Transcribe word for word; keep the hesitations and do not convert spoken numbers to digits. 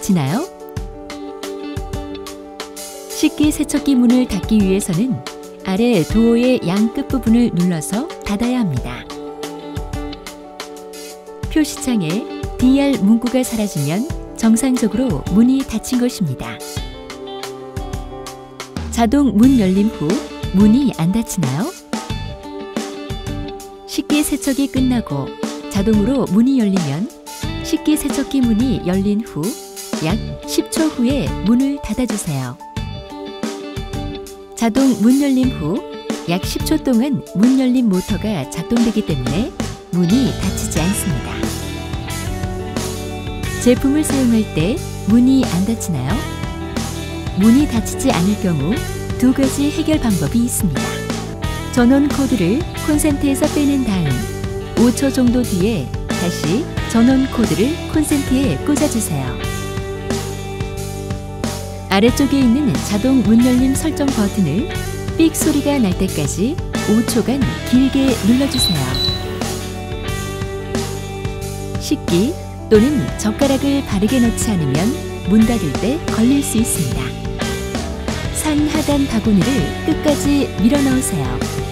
닫히나요? 식기세척기 문을 닫기 위해서는 아래 도어의 양 끝부분을 눌러서 닫아야 합니다. 표시창에 디알 문구가 사라지면 정상적으로 문이 닫힌 것입니다. 자동 문 열림 후 문이 안 닫히나요? 식기세척이 끝나고 자동으로 문이 열리면 식기세척기 문이 열린 후 약 십 초 후에 문을 닫아주세요. 자동 문 열림 후 약 십 초 동안 문 열림 모터가 작동되기 때문에 문이 닫히지 않습니다. 제품을 사용할 때 문이 안 닫히나요? 문이 닫히지 않을 경우 두 가지 해결 방법이 있습니다. 전원 코드를 콘센트에서 빼낸 다음 오 초 정도 뒤에 다시 전원 코드를 콘센트에 꽂아주세요. 아래쪽에 있는 자동 문 열림 설정 버튼을 삑 소리가 날 때까지 오 초간 길게 눌러주세요. 식기 또는 젓가락을 바르게 넣지 않으면 문 닫을 때 걸릴 수 있습니다. 상 하단 바구니를 끝까지 밀어 넣으세요.